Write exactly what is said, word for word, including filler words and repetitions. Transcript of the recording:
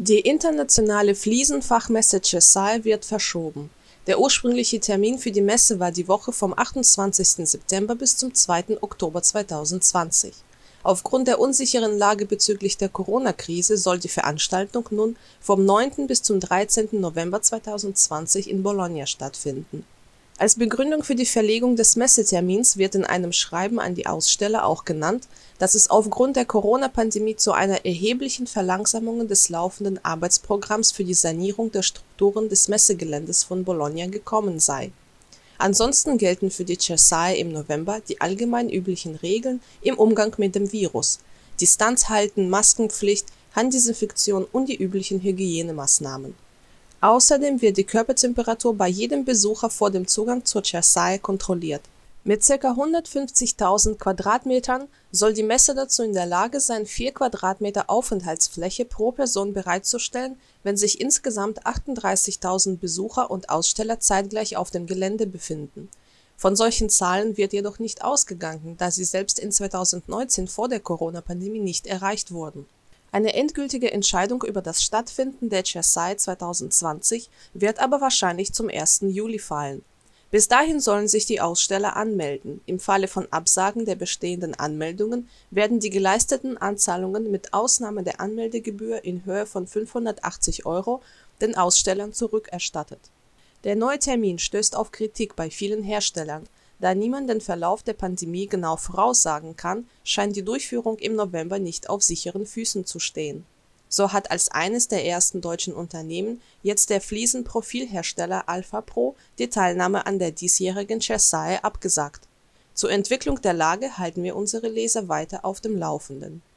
Die internationale Fliesenfachmesse Chessai wird verschoben. Der ursprüngliche Termin für die Messe war die Woche vom achtundzwanzigsten September bis zum zweiten Oktober zweitausendzwanzig. Aufgrund der unsicheren Lage bezüglich der Corona-Krise soll die Veranstaltung nun vom neunten bis zum dreizehnten November zweitausendzwanzig in Bologna stattfinden. Als Begründung für die Verlegung des Messetermins wird in einem Schreiben an die Aussteller auch genannt, dass es aufgrund der Corona-Pandemie zu einer erheblichen Verlangsamung des laufenden Arbeitsprogramms für die Sanierung der Strukturen des Messegeländes von Bologna gekommen sei. Ansonsten gelten für die Chessai im November die allgemein üblichen Regeln im Umgang mit dem Virus: Distanz halten, Maskenpflicht, Handdesinfektion und die üblichen Hygienemaßnahmen. Außerdem wird die Körpertemperatur bei jedem Besucher vor dem Zugang zur Chessai kontrolliert. Mit ca. hundertfünfzigtausend Quadratmetern soll die Messe dazu in der Lage sein, vier Quadratmeter Aufenthaltsfläche pro Person bereitzustellen, wenn sich insgesamt achtunddreißigtausend Besucher und Aussteller zeitgleich auf dem Gelände befinden. Von solchen Zahlen wird jedoch nicht ausgegangen, da sie selbst in zweitausendneunzehn vor der Corona-Pandemie nicht erreicht wurden. Eine endgültige Entscheidung über das Stattfinden der Chessai zweitausendzwanzig wird aber wahrscheinlich zum ersten Juli fallen. Bis dahin sollen sich die Aussteller anmelden. Im Falle von Absagen der bestehenden Anmeldungen werden die geleisteten Anzahlungen mit Ausnahme der Anmeldegebühr in Höhe von fünfhundertachtzig Euro den Ausstellern zurückerstattet. Der neue Termin stößt auf Kritik bei vielen Herstellern. Da niemand den Verlauf der Pandemie genau voraussagen kann, scheint die Durchführung im November nicht auf sicheren Füßen zu stehen. So hat als eines der ersten deutschen Unternehmen jetzt der Fliesenprofilhersteller Alphapro die Teilnahme an der diesjährigen Chessai abgesagt. Zur Entwicklung der Lage halten wir unsere Leser weiter auf dem Laufenden.